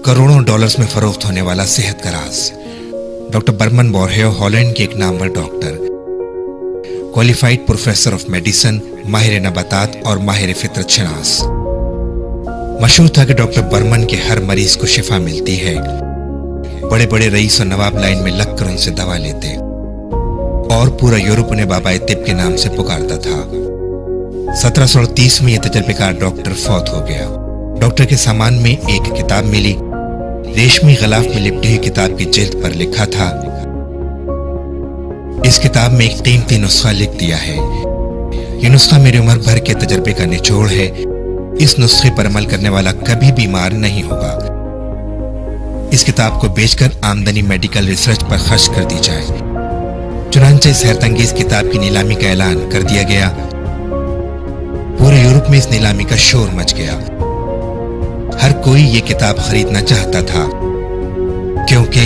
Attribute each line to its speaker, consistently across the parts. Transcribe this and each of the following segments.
Speaker 1: करोड़ों डॉलर्स में फरोख्त होने वाला सेहत का राज। डॉक्टर बर्मन बोरहेयो हॉलैंड के एक नामवर doctor, qualified professor of medicine, माहिर नबातात और माहिर फितरत शनास। मशहूर था कि डॉक्टर बर्मन के हर मरीज को शिफा मिलती है। बड़े बड़े रईस और नवाब लाइन में लगकर उनसे दवा लेते और पूरा यूरोप उन्हें बाबा तिब के नाम से पुकारता था। 1730 में यह तजर्बेकार डॉक्टर फौत हो गया। डॉक्टर के सामान में एक किताब मिली। रेशमी गलाफ में लिपटी हुई किताब की जिल्द पर लिखा था, इस किताब में एक कीमती नुस्खा लिख दिया है। यह नुस्खा मेरी उम्र भर के तजर्बे का निचोड़ है। इस नुस्खे पर अमल करने वाला कभी बीमार नहीं होगा। इस किताब को बेचकर आमदनी मेडिकल रिसर्च पर खर्च कर दी जाए। चुनांचे इस हैरतंगेज किताब की नीलामी का ऐलान कर दिया गया। पूरे यूरोप में इस नीलामी का शोर मच गया। हर कोई ये किताब खरीदना चाहता था, क्योंकि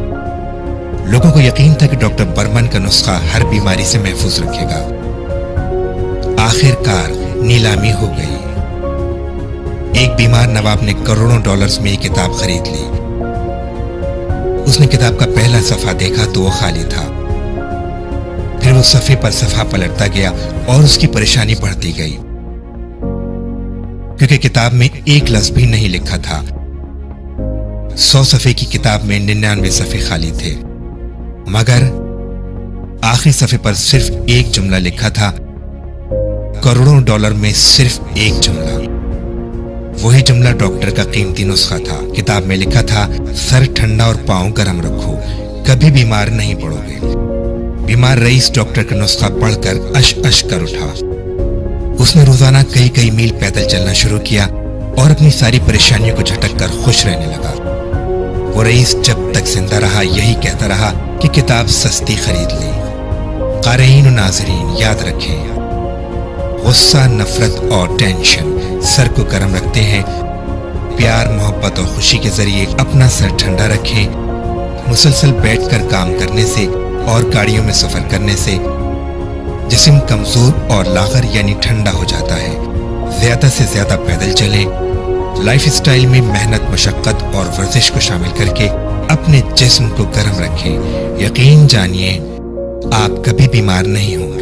Speaker 1: लोगों को यकीन था कि डॉक्टर बर्मन का नुस्खा हर बीमारी से महफूज रखेगा। आखिरकार नीलामी हो गई। एक बीमार नवाब ने करोड़ों डॉलर्स में ये किताब खरीद ली। उसने किताब का पहला सफा देखा तो वो खाली था। फिर वो सफे पर सफा पलटता गया और उसकी परेशानी बढ़ती गई, क्योंकि किताब में एक लफ्ज भी नहीं लिखा था। 100 सफे की किताब में 99 सफे खाली थे, मगर आखिरी सफे पर सिर्फ एक जुमला लिखा था। करोड़ों डॉलर में सिर्फ एक जुमला। वही जुमला डॉक्टर का कीमती नुस्खा था। किताब में लिखा था, सर ठंडा और पांव गर्म रखो, कभी बीमार नहीं पड़ोगे। बीमार रईस डॉक्टर का नुस्खा पढ़कर अश अश कर उठा। उसने रोजाना कई कई मील पैदल चलना शुरू किया और अपनी सारी परेशानियों को झटक कर खुश रहने लगा। वो रईस जब तक जिंदा रहा यही कहता रहा कि किताब सस्ती खरीद ली। क़ारीन और नाज़रीन याद रखें, गुस्सा, नफरत और टेंशन सर को गर्म रखते हैं। प्यार, मोहब्बत और खुशी के जरिए अपना सर ठंडा रखें। मुसलसल बैठकर काम करने से और गाड़ियों में सफर करने से जिस्म कमजोर और लागर यानी ठंडा हो जाता है। ज्यादा से ज्यादा पैदल चलें। लाइफ स्टाइल में मेहनत, मशक्कत और वर्जिश को शामिल करके अपने जिस्म को गर्म रखें। यकीन जानिए, आप कभी बीमार नहीं होंगे।